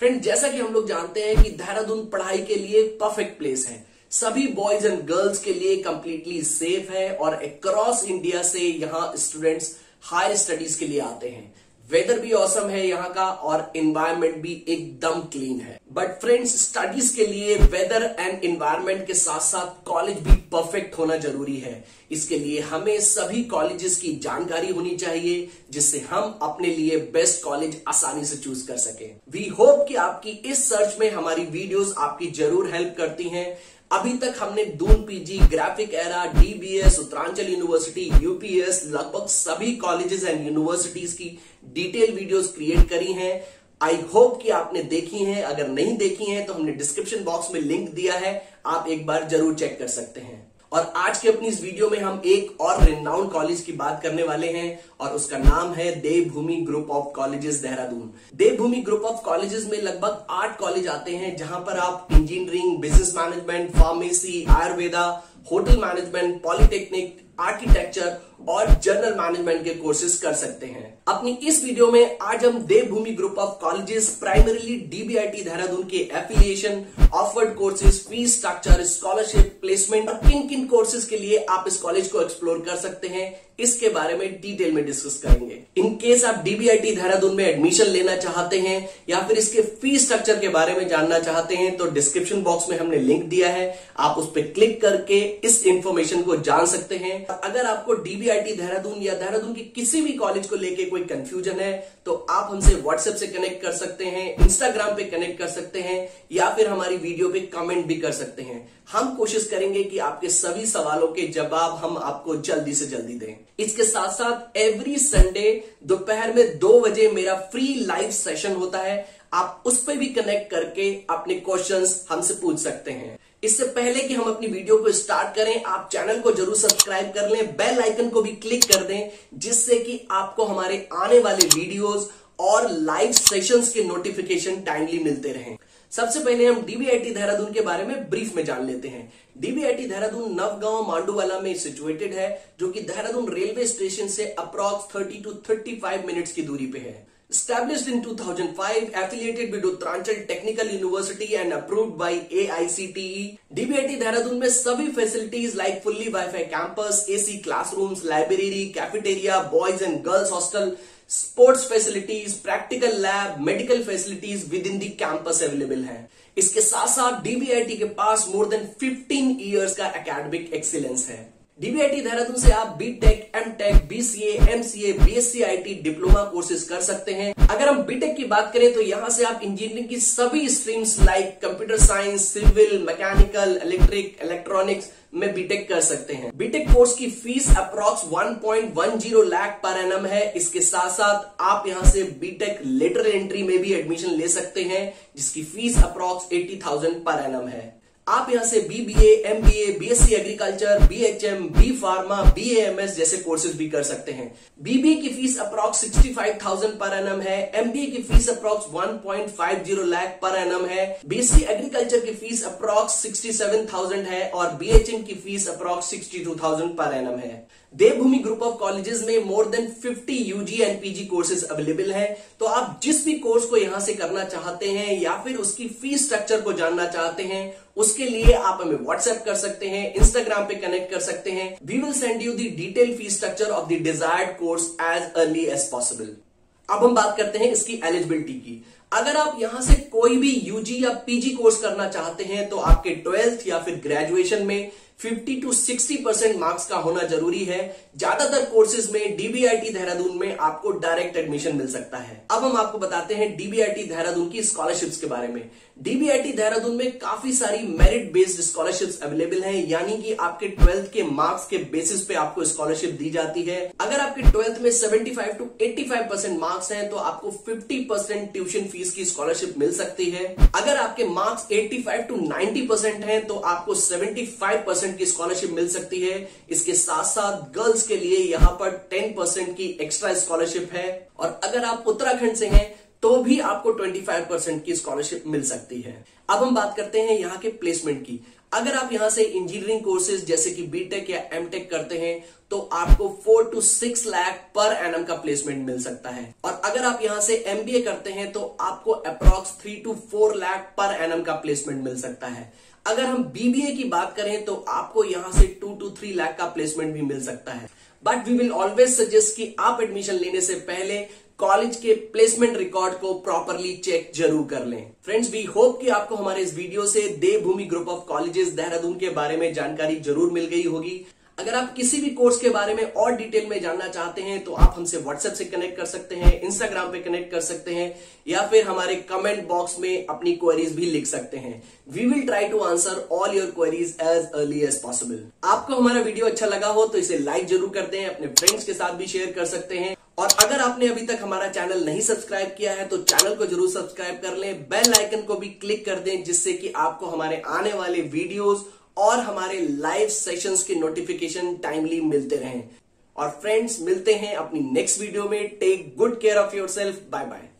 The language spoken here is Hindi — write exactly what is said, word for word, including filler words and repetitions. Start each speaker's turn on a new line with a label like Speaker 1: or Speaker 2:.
Speaker 1: फ्रेंड, जैसा कि हम लोग जानते हैं कि देहरादून पढ़ाई के लिए परफेक्ट प्लेस है। सभी बॉयज एंड गर्ल्स के लिए कंप्लीटली सेफ है और अक्रॉस इंडिया से यहाँ स्टूडेंट्स हायर स्टडीज के लिए आते हैं। वेदर भी औसम है यहाँ का और एनवायरनमेंट भी एकदम क्लीन है। बट फ्रेंड्स, स्टडीज के लिए वेदर एंड एनवायरनमेंट के साथ साथ कॉलेज भी परफेक्ट होना जरूरी है। इसके लिए हमें सभी कॉलेजेस की जानकारी होनी चाहिए जिससे हम अपने लिए बेस्ट कॉलेज आसानी से चूज कर सकें। वी होप कि आपकी इस सर्च में हमारी वीडियोस आपकी जरूर हेल्प करती हैं। अभी तक हमने Doon PG, Graphic Era, DBS, Uttaranchal university, UPS, लगभग सभी कॉलेजेस एंड यूनिवर्सिटीज की डिटेल वीडियोस क्रिएट करी हैं। आई होप कि आपने देखी हैं। अगर नहीं देखी हैं तो हमने डिस्क्रिप्शन बॉक्स में लिंक दिया है, आप एक बार जरूर चेक कर सकते हैं। और आज के अपनी इस वीडियो में हम एक और रिनाउंड कॉलेज की बात करने वाले हैं और उसका नाम है Devbhoomi group of colleges Dehradun. Devbhoomi group of colleges में लगभग आठ कॉलेज आते हैं जहां पर आप engineering, business management, pharmacy, Ayurveda, hotel management, polytechnic, architecture और जनरल मैनेजमेंट के कोर्सेज कर सकते हैं। अपनी इस वीडियो में आज हम Devbhoomi group of colleges, primarily DBIT Dehradun के affiliation, offered courses, fees structure, scholarship, placement और किन किन कोर्सेज के लिए आप इस कॉलेज को एक्सप्लोर कर सकते हैं, इसके बारे में डिटेल में डिस्कस करेंगे। इन केस आप डीबीआईटी देहरादून में एडमिशन लेना चाहते हैं या फिर इसके फीस स्ट्रक्चर के बारे में जानना चाहते हैं तो डिस्क्रिप्शन बॉक्स में हमने लिंक दिया है, आप उस पर क्लिक करके इस इंफॉर्मेशन को जान सकते हैं। अगर आपको डीबीआईटी देहरादून या देहरादून के किसी भी कॉलेज को लेके कोई कंफ्यूजन है तो आप हमसे व्हाट्सएप से कनेक्ट कर सकते हैं, इंस्टाग्राम पे कनेक्ट कर सकते हैं या फिर हमारी वीडियो पे कमेंट भी कर सकते हैं। हम कोशिश करेंगे कि आपके सभी सवालों के जवाब हम आपको जल्दी से जल्दी दें। इसके साथ साथ एवरी संडे दोपहर में दो बजे मेरा फ्री लाइव सेशन होता है, आप उस पर भी कनेक्ट करके अपने क्वेश्चंस हमसे पूछ सकते हैं। इससे पहले कि हम अपनी वीडियो को स्टार्ट करें, आप चैनल को जरूर सब्सक्राइब कर लें, बेल आइकन को भी क्लिक कर दें जिससे कि आपको हमारे आने वाले वीडियोस और लाइव सेशंस के नोटिफिकेशन टाइमली मिलते रहें। सबसे पहले हम डीबीआईटी देहरादून के बारे में ब्रीफ में जान लेते हैं। डीबीआईटी देहरादून नवगांव मांडूवाला में सिचुएटेड है जो कि देहरादून रेलवे स्टेशन से अप्रॉक्स तीस टू पैंतीस मिनट्स की दूरी पे है। Established in two thousand five, affiliated with Uttaranchal Technical University and approved by A I C T E. D B I T Dehradun में सभी facilities like fully WiFi campus, AC classrooms, library, cafeteria, boys and girls hostel, sports facilities, practical lab, medical facilities within the campus available है। इसके साथ साथ डीबीआईटी के पास मोर देन पंद्रह इयर्स का एकेडमिक एक्सीलेंस है। डीबीआईटी देहरादून से आप BTech, MTech, BCA, MCA, BSc IT diploma courses कर सकते हैं। अगर हम बीटेक की बात करें तो यहाँ से आप इंजीनियरिंग की सभी streams like computer science, civil, mechanical, electric, electronics में बीटेक कर सकते हैं। बीटेक कोर्स की फीस अप्रॉक्स एक पॉइंट एक शून्य लाख पर एनम है। इसके साथ साथ आप यहाँ से बीटेक लेटरल एंट्री में भी एडमिशन ले सकते हैं जिसकी फीस अप्रॉक्स अस्सी हज़ार पर एनम है। आप यहां से BBA, MBA, BSc agriculture, BHM, B pharma, BAMS जैसे कोर्सेज भी कर सकते हैं। बीबीए की फीस अप्रॉक्स पैंसठ हज़ार पर एनम है। एमबीए की फीस अप्रॉक्स एक पॉइंट पाँच शून्य लाख पर एनम है। बीएससी एग्रीकल्चर की फीस अप्रॉक्स सड़सठ हज़ार है और बीएचएम की फीस अप्रॉक्स बासठ हज़ार पर एनम है। देवभूमि ग्रुप ऑफ कॉलेजेस में मोर देन पचास UG and PG courses available हैं, तो आप जिस भी कोर्स को यहां से करना चाहते हैं या फिर उसकी फीस स्ट्रक्चर को जानना चाहते हैं उसके लिए आप हमें व्हाट्सएप कर सकते हैं, इंस्टाग्राम पे कनेक्ट कर सकते हैं। We will send you the detail fees structure of the desired course as early as possible. अब हम बात करते हैं इसकी एलिजिबिलिटी की। अगर आप यहां से कोई भी यूजी या पीजी कोर्स करना चाहते हैं तो आपके ट्वेल्थ या फिर ग्रेजुएशन में पचास टू साठ परसेंट मार्क्स का होना जरूरी है। ज्यादातर कोर्सेज में डीबीआईटी देहरादून में आपको डायरेक्ट एडमिशन मिल सकता है। अब हम आपको बताते हैं डीबीआईटी देहरादून की स्कॉलरशिप्स के बारे में। डीबीआईटी देहरादून में काफी सारी मेरिट बेस्ड स्कॉलरशिप्स अवेलेबल हैं, यानी कि आपके ट्वेल्थ के मार्क्स के बेसिस पे आपको स्कॉलरशिप दी जाती है। अगर आपके ट्वेल्थ में पचहत्तर टू पचासी परसेंट मार्क्स हैं तो आपको पचास परसेंट ट्यूशन फीस की स्कॉलरशिप मिल सकती है। अगर आपके मार्क्स पचासी टू नब्बे परसेंट हैं तो आपको पचहत्तर परसेंट की स्कॉलरशिप मिल सकती है। इसके साथ साथ गर्ल्स के लिए यहाँ पर दस परसेंट की एक्स्ट्रा स्कॉलरशिप है। और अगर आप उत्तराखंड से हैं तो भी आपको पच्चीस परसेंट की स्कॉलरशिप मिल सकती है। अब हम बात करते हैं यहाँ के प्लेसमेंट की। अगर आप यहां से इंजीनियरिंग कोर्सेज जैसे कि बीटेक या एमटेक करते हैं तो आपको four to six lakh per annum का प्लेसमेंट मिल सकता है, और अगर आप यहां से एमबीए करते हैं तो आपको approx three two four lakh per annum का प्लेसमेंट मिल सकता है। अगर हम बीबीए की बात करें तो आपको यहां से टू टू थ्री लाख का प्लेसमेंट भी मिल सकता है। But we will always suggest कि आप एडमिशन लेने से पहले कॉलेज के प्लेसमेंट रिकॉर्ड को प्रॉपरली चेक जरूर कर लें। फ्रेंड्स, वी होप कि आपको हमारे इस वीडियो से Devbhoomi group of colleges Dehradun के बारे में जानकारी जरूर मिल गई होगी। अगर आप किसी भी कोर्स के बारे में और डिटेल में जानना चाहते हैं तो आप हमसे व्हाट्सएप से कनेक्ट कर सकते हैं, इंस्टाग्राम पे कनेक्ट कर सकते हैं, या फिर हमारे कमेंट बॉक्स में अपनी क्वेरीज भी लिख सकते हैं। We will try to answer all your queries as early as possible. आपको हमारा वीडियो अच्छा लगा हो तो इसे लाइक जरूर कर दें, अपने फ्रेंड्स के साथ भी शेयर कर सकते हैं, और अगर आपने अभी तक हमारा चैनल नहीं सब्सक्राइब किया है तो चैनल को जरूर सब्सक्राइब कर लें, बेल आइकन को भी क्लिक कर दें, जिससे कि आपको हमारे आने वाले वीडियोस और हमारे लाइव सेशंस के नोटिफिकेशन टाइमली मिलते रहें। और फ्रेंड्स, मिलते हैं अपनी नेक्स्ट वीडियो में। Take good care of yourself. Bye bye.